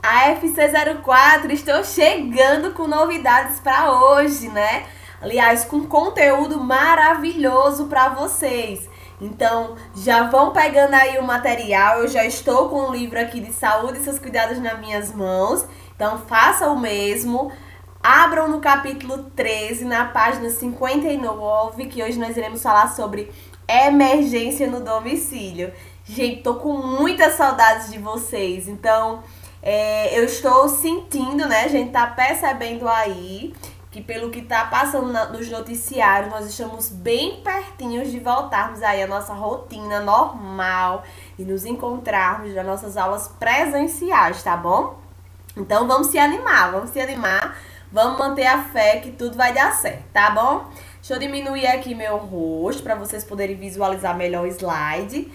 A FC04 estou chegando com novidades para hoje, né? Aliás, com conteúdo maravilhoso para vocês. Então, já vão pegando aí o material. Eu já estou com o livro aqui de saúde e seus cuidados nas minhas mãos. Então, faça o mesmo. Abram no capítulo 13, na página 59, que hoje nós iremos falar sobre emergência no domicílio. Gente, tô com muitas saudades de vocês. Então, eu estou sentindo, né? A gente tá percebendo aí que pelo que tá passando nos noticiários, nós estamos bem pertinhos de voltarmos aí à nossa rotina normal e nos encontrarmos nas nossas aulas presenciais, tá bom? Então vamos se animar, vamos manter a fé que tudo vai dar certo, tá bom? Deixa eu diminuir aqui meu rosto para vocês poderem visualizar melhor o slide.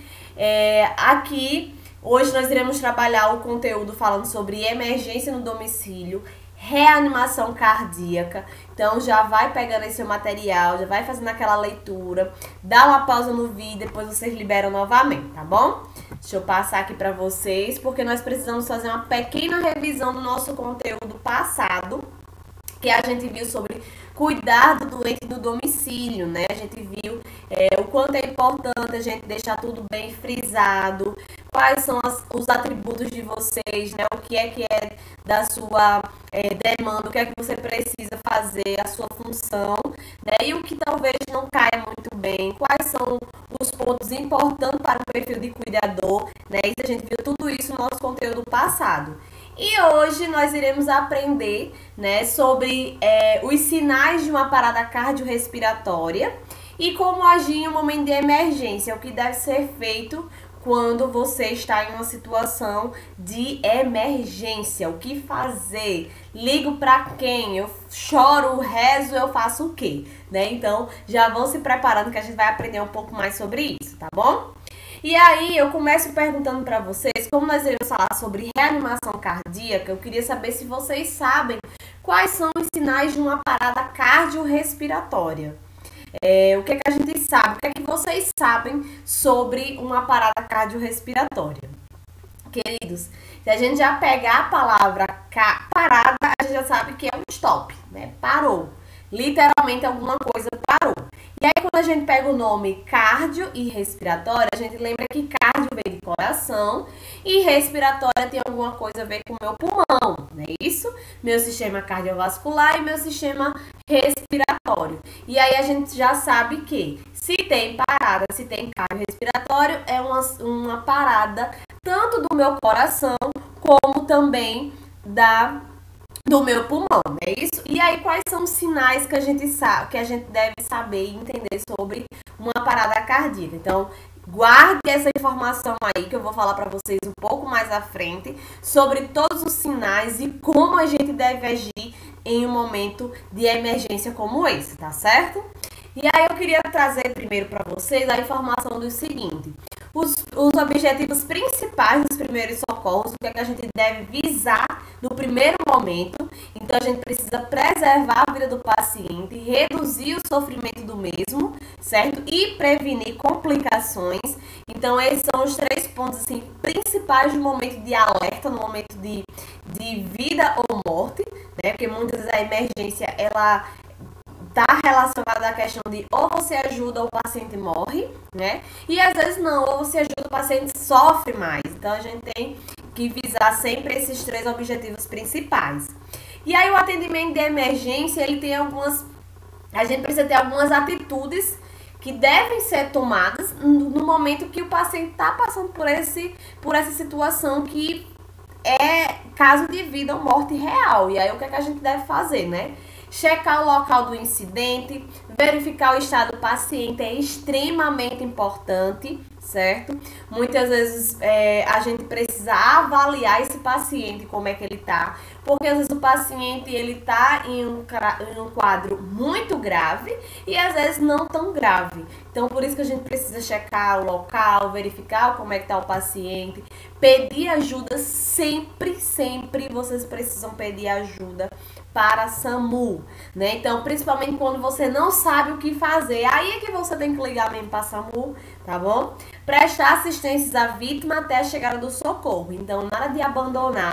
Aqui, hoje nós iremos trabalhar o conteúdo falando sobre emergência no domicílio, reanimação cardíaca. Então já vai pegando esse seu material, já vai fazendo aquela leitura, dá uma pausa no vídeo, depois vocês liberam novamente, tá bom? Deixa eu passar aqui para vocês, porque nós precisamos fazer uma pequena revisão do nosso conteúdo passado, que a gente viu sobre cuidar do doente do domicílio, né? A gente viu o quanto é importante a gente deixar tudo bem frisado, quais são os atributos de vocês, né? O que é da sua demanda, o que é que você precisa fazer, a sua função, né? E o que talvez não caia muito bem, quais são os pontos importantes para o perfil de cuidador, né? E a gente viu tudo isso no nosso conteúdo passado. E hoje nós iremos aprender, né, sobre os sinais de uma parada cardiorrespiratória e como agir em um momento de emergência, o que deve ser feito quando você está em uma situação de emergência, o que fazer, ligo para quem, eu choro, rezo, eu faço o quê, né? Então já vão se preparando que a gente vai aprender um pouco mais sobre isso, tá bom? E aí eu começo perguntando para vocês, como nós iremos falar sobre reanimação cardíaca, eu queria saber se vocês sabem quais são os sinais de uma parada cardiorrespiratória. O que é que a gente sabe? O que é que vocês sabem sobre uma parada cardiorrespiratória? Queridos, se a gente já pegar a palavra parada, a gente já sabe que é um stop, né? Parou. Literalmente alguma coisa parou. E aí quando a gente pega o nome cardio e respiratória, a gente lembra que cardio vem de coração e respiratória tem alguma coisa a ver com o meu pulmão, não é isso? Meu sistema cardiovascular e meu sistema respiratório. E aí a gente já sabe que se tem parada, se tem cardio respiratório, é uma parada tanto do meu coração como também do meu pulmão, não é isso? E aí, quais são os sinais que a gente sabe, que a gente deve saber e entender sobre uma parada cardíaca? Então, guarde essa informação aí que eu vou falar para vocês um pouco mais à frente sobre todos os sinais e como a gente deve agir em um momento de emergência como esse, tá certo? E aí eu queria trazer primeiro para vocês a informação do seguinte: os objetivos principais dos primeiros socorros, o que é que a gente deve visar no primeiro momento. Então a gente precisa preservar a vida do paciente, reduzir o sofrimento do mesmo, certo? E prevenir complicações. Então esses são os 3 pontos assim, principais no momento de alerta, no momento de vida ou morte, né? Porque muitas vezes a emergência, ela está relacionada à questão de ou você ajuda ou o paciente morre, né? E às vezes não, ou você ajuda o paciente sofre mais. Então a gente tem que visar sempre esses 3 objetivos principais. E aí o atendimento de emergência, ele tem a gente precisa ter algumas atitudes que devem ser tomadas no momento que o paciente está passando por essa situação que é caso de vida ou morte real. E aí o que é que a gente deve fazer, né? Checar o local do incidente, verificar o estado do paciente é extremamente importante, certo? Muitas vezes a gente precisa avaliar esse paciente, como é que ele tá, porque às vezes o paciente ele tá em um quadro muito grave e às vezes não tão grave. Então por isso que a gente precisa checar o local, verificar como é que tá o paciente, pedir ajuda sempre vocês precisam pedir ajuda para a SAMU, né? Então, principalmente quando você não sabe o que fazer, aí é que você tem que ligar mesmo para a SAMU, tá bom? Prestar assistência à vítima até a chegada do socorro. Então, nada de abandonar,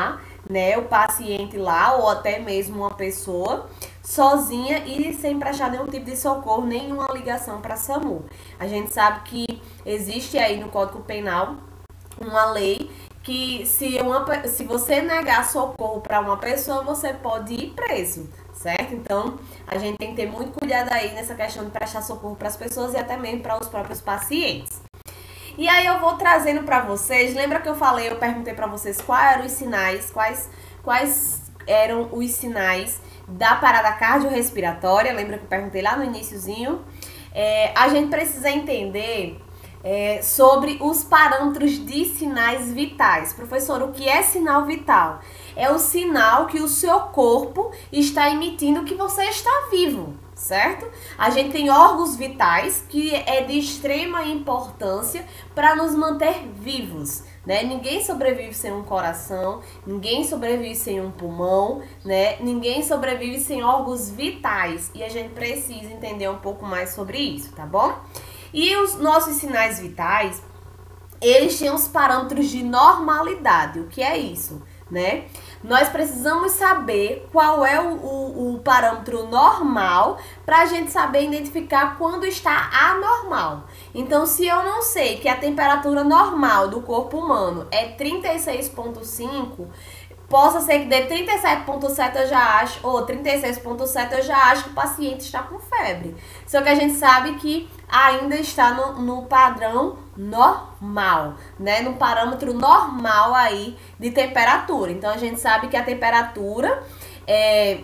né, o paciente lá, ou até mesmo uma pessoa sozinha e sem prestar nenhum tipo de socorro, nenhuma ligação para SAMU. A gente sabe que existe aí no Código Penal uma lei que se você negar socorro para uma pessoa, você pode ir preso, certo? Então, a gente tem que ter muito cuidado aí nessa questão de prestar socorro para as pessoas e até mesmo para os próprios pacientes. E aí eu vou trazendo para vocês, lembra que eu perguntei para vocês quais eram os sinais, quais eram os sinais da parada cardiorrespiratória, lembra que eu perguntei lá no iniciozinho? A gente precisa entender sobre os parâmetros de sinais vitais. Professor, o que é sinal vital? É o sinal que o seu corpo está emitindo que você está vivo, certo? A gente tem órgãos vitais que é de extrema importância para nos manter vivos, né? Ninguém sobrevive sem um coração, ninguém sobrevive sem um pulmão, né? Ninguém sobrevive sem órgãos vitais e a gente precisa entender um pouco mais sobre isso, tá bom? E os nossos sinais vitais, eles têm os parâmetros de normalidade. O que é isso, né? Nós precisamos saber qual é o parâmetro normal para a gente saber identificar quando está anormal. Então, se eu não sei que a temperatura normal do corpo humano é 36,5, possa ser que dê 37,7 eu já acho, ou 36,7 eu já acho que o paciente está com febre. Só que a gente sabe que ainda está no padrão normal, né? No parâmetro normal aí de temperatura. Então, a gente sabe que a temperatura é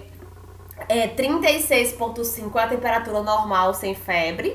36,5 é a temperatura normal sem febre.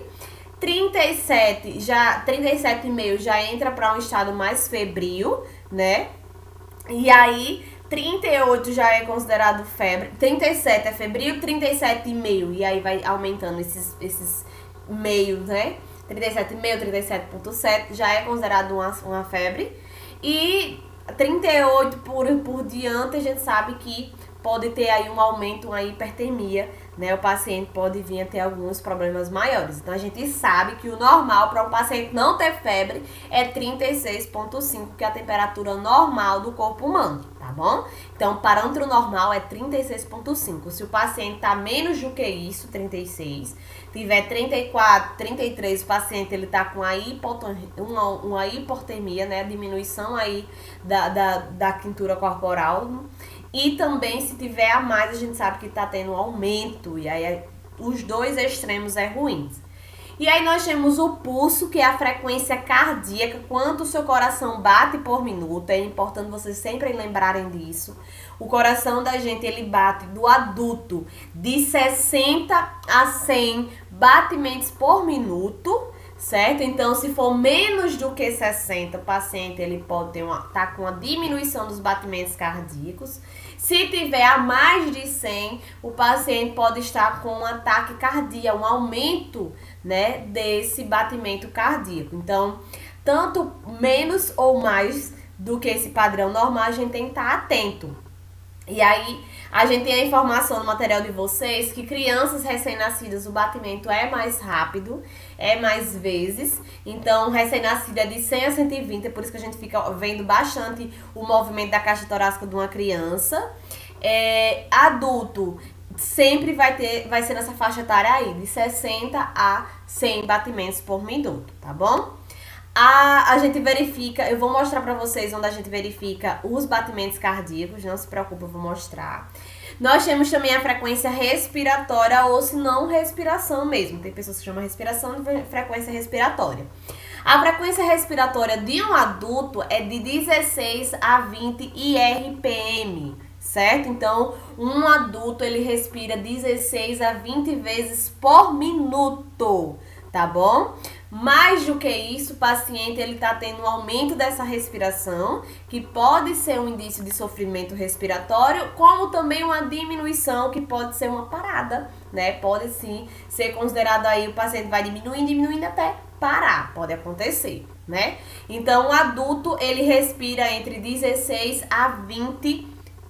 37,5 já entra para um estado mais febril, né? E aí 38 já é considerado febre, 37 é febril, 37,5 e aí vai aumentando esses meios, né? 37,5, 37,7 já é considerado uma febre. E 38 por diante a gente sabe que pode ter aí um aumento, uma hipertermia, né? O paciente pode vir a ter alguns problemas maiores. Então, a gente sabe que o normal para um paciente não ter febre é 36,5, que é a temperatura normal do corpo humano, tá bom? Então, o parâmetro normal é 36,5. Se o paciente tá menos do que isso, 36, tiver 34, 33, o paciente ele tá com uma hipotermia, né? Diminuição aí da quintura corporal. E também, se tiver a mais, a gente sabe que tá tendo um aumento. E aí, os dois extremos é ruins. E aí, nós temos o pulso, que é a frequência cardíaca, quanto o seu coração bate por minuto. É importante vocês sempre lembrarem disso. O coração da gente, ele bate do adulto de 60 a 100 batimentos por minuto, certo? Então, se for menos do que 60, o paciente ele pode tá com uma diminuição dos batimentos cardíacos. Se tiver a mais de 100, o paciente pode estar com um ataque cardíaco, um aumento, né, desse batimento cardíaco. Então, tanto menos ou mais do que esse padrão normal, a gente tem que estar atento. E aí, a gente tem a informação no material de vocês que crianças recém-nascidas o batimento é mais rápido, é mais vezes. Então, recém-nascida é de 100 a 120, é por isso que a gente fica vendo bastante o movimento da caixa torácica de uma criança. Adulto sempre vai ser nessa faixa etária aí, de 60 a 100 batimentos por minuto, tá bom? A gente verifica, eu vou mostrar pra vocês onde a gente verifica os batimentos cardíacos, não se preocupe, eu vou mostrar. Nós temos também a frequência respiratória, ou se não, respiração mesmo. Tem pessoas que chamam respiração de frequência respiratória. A frequência respiratória de um adulto é de 16 a 20 IRPM, certo? Então, um adulto, ele respira 16 a 20 vezes por minuto, tá bom? Mais do que isso, o paciente ele está tendo um aumento dessa respiração, que pode ser um indício de sofrimento respiratório, como também uma diminuição, que pode ser uma parada, né? Pode sim ser considerado aí, o paciente vai diminuindo até parar, pode acontecer, né? Então, o adulto, ele respira entre 16 a 20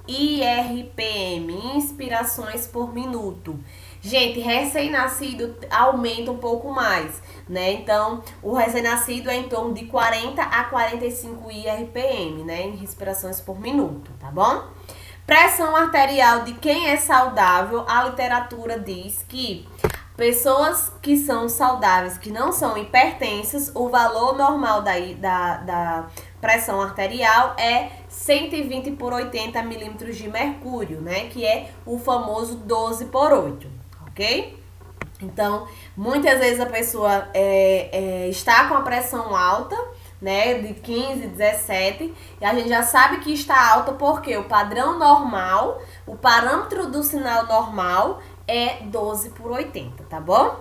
IRPM, inspirações por minuto. Gente, recém-nascido aumenta um pouco mais, né? Então, o recém-nascido é em torno de 40 a 45 IRPM, né? Em respirações por minuto, tá bom? Pressão arterial de quem é saudável, a literatura diz que pessoas que são saudáveis, que não são hipertensas, o valor normal da pressão arterial é 120 por 80 milímetros de mercúrio, né? Que é o famoso 12 por 8, ok? Então, muitas vezes a pessoa está com a pressão alta, né, de 15, 17, e a gente já sabe que está alta porque o padrão normal, o parâmetro do sinal normal é 12 por 80, tá bom?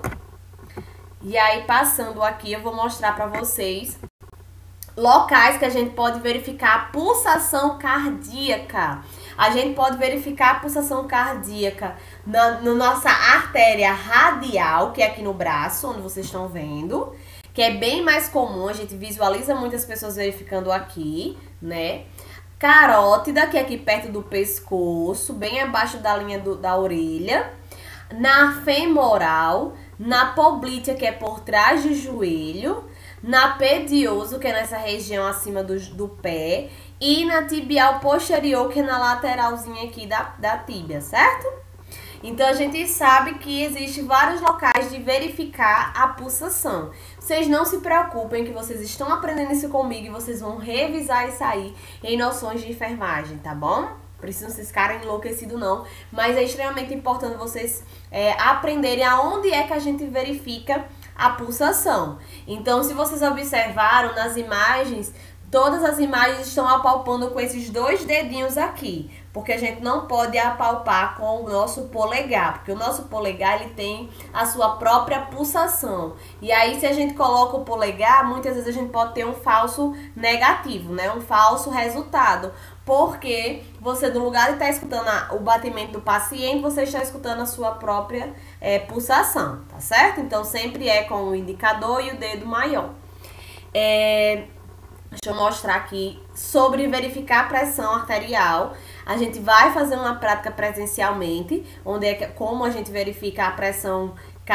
E aí, passando aqui, eu vou mostrar pra vocês locais que a gente pode verificar a pulsação cardíaca. A gente pode verificar a pulsação cardíaca na nossa artéria radial, que é aqui no braço, onde vocês estão vendo, que é bem mais comum, a gente visualiza muitas pessoas verificando aqui, né? Carótida, que é aqui perto do pescoço, bem abaixo da linha da orelha. Na femoral, na poplítea, que é por trás do joelho. Na pedioso, que é nessa região acima do pé. E na tibial posterior, que é na lateralzinha aqui da tíbia, certo? Então, a gente sabe que existe vários locais de verificar a pulsação. Vocês não se preocupem que vocês estão aprendendo isso comigo e vocês vão revisar isso aí em noções de enfermagem, tá bom? Precisam vocês ficarem enlouquecidos não, mas é extremamente importante vocês aprenderem aonde é que a gente verifica a pulsação. Então, se vocês observaram nas imagens, todas as imagens estão apalpando com esses dois dedinhos aqui, porque a gente não pode apalpar com o nosso polegar, porque o nosso polegar ele tem a sua própria pulsação. E aí, se a gente coloca o polegar, muitas vezes a gente pode ter um falso negativo, né? Um falso resultado, porque você, no lugar de estar escutando o batimento do paciente, você está escutando a sua própria pulsação, tá certo? Então, sempre é com o indicador e o dedo maior. Deixa eu mostrar aqui sobre verificar a pressão arterial. A gente vai fazer uma prática presencialmente, onde como a gente verifica a pressão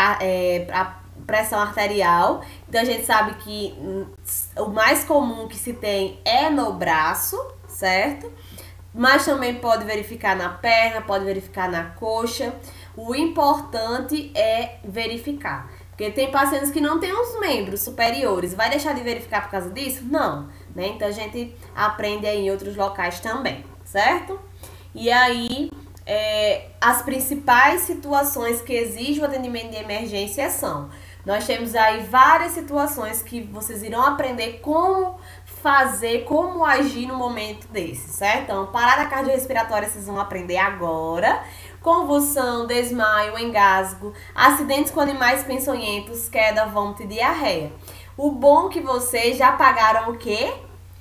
arterial. Então, a gente sabe que o mais comum que se tem é no braço, certo? Mas também pode verificar na perna, pode verificar na coxa. O importante é verificar. Porque tem pacientes que não têm os membros superiores. Vai deixar de verificar por causa disso? Não, né? Então, a gente aprende aí em outros locais também, certo? E aí, as principais situações que exigem o atendimento de emergência são... Nós temos aí várias situações que vocês irão aprender como fazer, como agir no momento desse, certo? Então, parada cardiorrespiratória vocês vão aprender agora. Convulsão, desmaio, engasgo, acidentes com animais peçonhentos, queda, vômito e diarreia. O bom que vocês já pagaram o quê?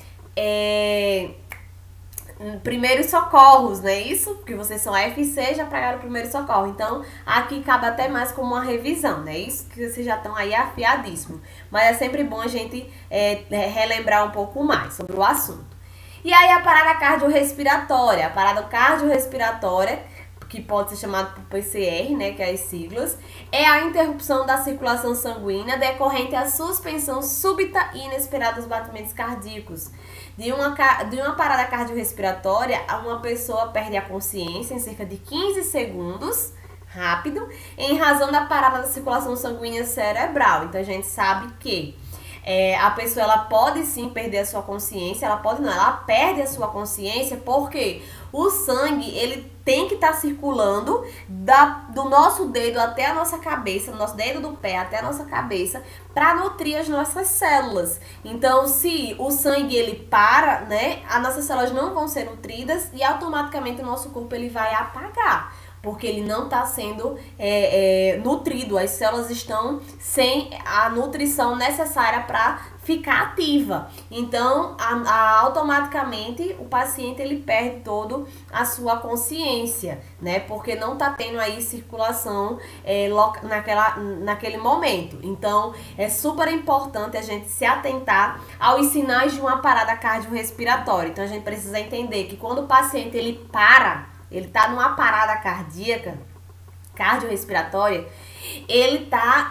Primeiros socorros, não é isso? Porque vocês são FC, já pagaram o primeiro socorro. Então, aqui cabe até mais como uma revisão, não é isso? Que vocês já estão aí afiadíssimos. Mas é sempre bom a gente relembrar um pouco mais sobre o assunto. E aí, a parada cardiorrespiratória. A parada cardiorrespiratória, que pode ser chamado por PCR, né, que é as siglas, é a interrupção da circulação sanguínea decorrente à suspensão súbita e inesperada dos batimentos cardíacos. De uma parada cardiorrespiratória, uma pessoa perde a consciência em cerca de 15 segundos, rápido, em razão da parada da circulação sanguínea cerebral. Então, a gente sabe que a pessoa ela pode sim perder a sua consciência, ela perde a sua consciência porque o sangue ele tem que estar circulando do nosso dedo até a nossa cabeça, do nosso dedo do pé até a nossa cabeça, para nutrir as nossas células. Então, se o sangue ele para, né, as nossas células não vão ser nutridas e automaticamente o nosso corpo ele vai apagar, porque ele não está sendo nutrido, as células estão sem a nutrição necessária para ficar ativa. Então, automaticamente, o paciente ele perde toda a sua consciência, né? Porque não está tendo aí circulação naquele momento. Então, é super importante a gente se atentar aos sinais de uma parada cardiorrespiratória. Então, a gente precisa entender que quando o paciente ele para, ele tá numa parada cardíaca, cardiorrespiratória, ele tá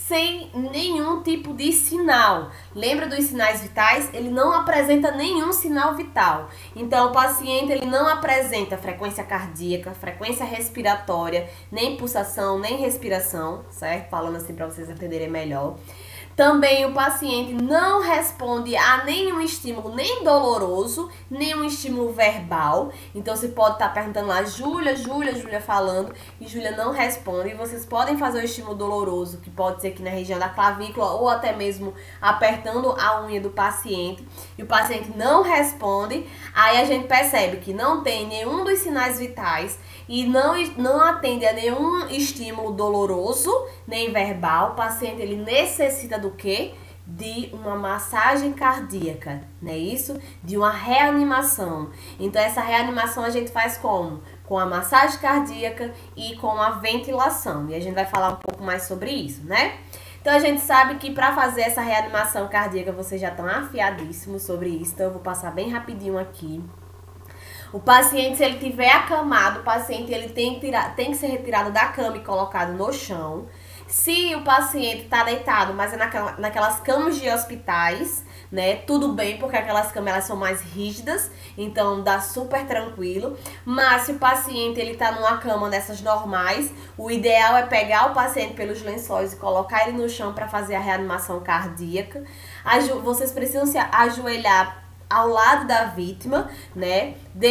sem nenhum tipo de sinal. Lembra dos sinais vitais? Ele não apresenta nenhum sinal vital. Então, o paciente ele não apresenta frequência cardíaca, frequência respiratória, nem pulsação, nem respiração, certo? Falando assim para vocês entenderem melhor. Também o paciente não responde a nenhum estímulo, nem doloroso, nenhum estímulo verbal. Então, você pode estar perguntando lá, Júlia falando, e Júlia não responde. E vocês podem fazer o estímulo doloroso, que pode ser aqui na região da clavícula, ou até mesmo apertando a unha do paciente. E o paciente não responde. Aí a gente percebe que não tem nenhum dos sinais vitais e não atende a nenhum estímulo doloroso, nem verbal. O paciente ele necessita do quê? De uma massagem cardíaca, não é isso? De uma reanimação. Então essa reanimação a gente faz como? Com a massagem cardíaca e com a ventilação. E a gente vai falar um pouco mais sobre isso, né? Então a gente sabe que para fazer essa reanimação cardíaca vocês já estão afiadíssimos sobre isso. Então eu vou passar bem rapidinho aqui. O paciente, se ele tiver acamado, o paciente ele tem que ser retirado da cama e colocado no chão. Se o paciente está deitado, mas é naquelas camas de hospitais, né? Tudo bem, porque aquelas camas elas são mais rígidas, então dá super tranquilo. Mas se o paciente ele tá numa cama dessas normais, o ideal é pegar o paciente pelos lençóis e colocar ele no chão para fazer a reanimação cardíaca. Vocês precisam se ajoelhar ao lado da vítima, né?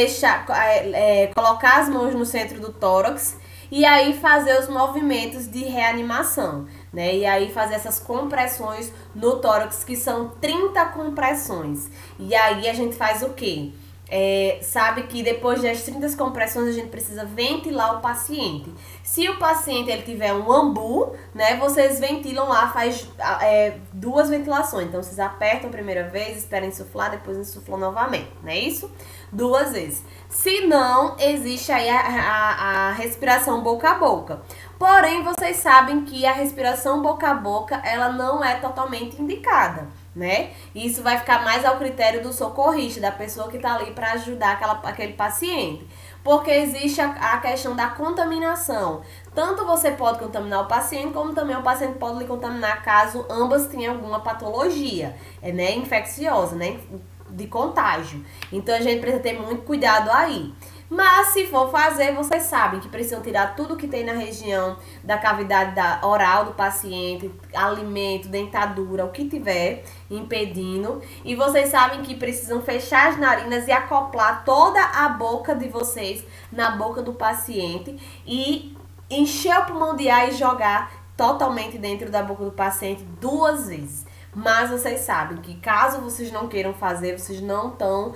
Colocar as mãos no centro do tórax e aí fazer os movimentos de reanimação, né? E aí fazer essas compressões no tórax, que são 30 compressões. E aí a gente faz o quê? Sabe que depois das 30 compressões a gente precisa ventilar o paciente. Se o paciente ele tiver um ambu, né, vocês ventilam lá, faz 2 ventilações. Então vocês apertam a primeira vez, esperam insuflar, depois insuflam novamente, não é isso? 2 vezes. Se não, existe aí a respiração boca a boca. Porém, vocês sabem que a respiração boca a boca, ela não é totalmente indicada, né? Isso vai ficar mais ao critério do socorrista, da pessoa que tá ali para ajudar aquele paciente. Porque existe a questão da contaminação. Tanto você pode contaminar o paciente, como também o paciente pode lhe contaminar caso ambas tenham alguma patologia, né, infecciosa, né, de contágio. Então a gente precisa ter muito cuidado aí. Mas se for fazer, vocês sabem que precisam tirar tudo que tem na região da cavidade oral do paciente, alimento, dentadura, o que tiver impedindo. E vocês sabem que precisam fechar as narinas e acoplar toda a boca de vocês na boca do paciente e encher o pulmão de ar e jogar totalmente dentro da boca do paciente 2 vezes. Mas vocês sabem que caso vocês não queiram fazer, vocês não estão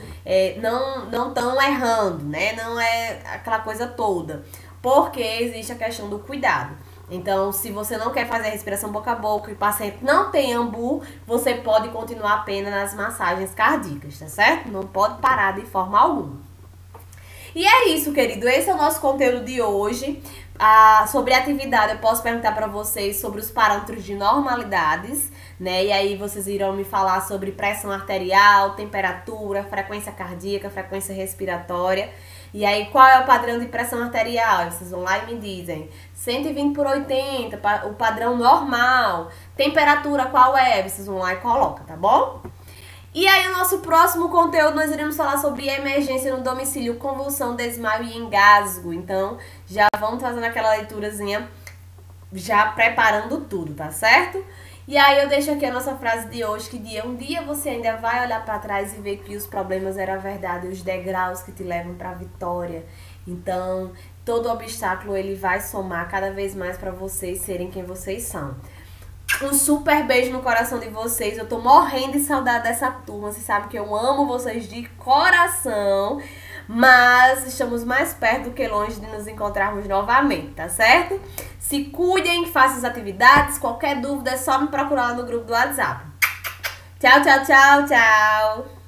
errando, né? Não é aquela coisa toda. Porque existe a questão do cuidado. Então, se você não quer fazer a respiração boca a boca e o paciente não tem ambu, você pode continuar apenas nas massagens cardíacas, tá certo? Não pode parar de forma alguma. E é isso, querido. Esse é o nosso conteúdo de hoje. Sobre atividade, eu posso perguntar para vocês sobre os parâmetros de normalidades, né? E aí vocês irão me falar sobre pressão arterial, temperatura, frequência cardíaca, frequência respiratória. E aí, qual é o padrão de pressão arterial? Vocês vão lá e me dizem. 120/80, o padrão normal. Temperatura, qual é? Vocês vão lá e colocam, tá bom? E aí, o nosso próximo conteúdo, nós iremos falar sobre emergência no domicílio, convulsão, desmaio e engasgo. Então, já vamos fazendo aquela leiturazinha, já preparando tudo, tá certo? E aí, eu deixo aqui a nossa frase de hoje, que um dia você ainda vai olhar para trás e ver que os problemas eram a verdade, os degraus que te levam para a vitória. Então, todo obstáculo, ele vai somar cada vez mais para vocês serem quem vocês são. Um super beijo no coração de vocês. Eu tô morrendo de saudade dessa turma. Vocês sabem que eu amo vocês de coração. Mas estamos mais perto do que longe de nos encontrarmos novamente, tá certo? Se cuidem, façam as atividades. Qualquer dúvida é só me procurar lá no grupo do WhatsApp. Tchau, tchau, tchau, tchau.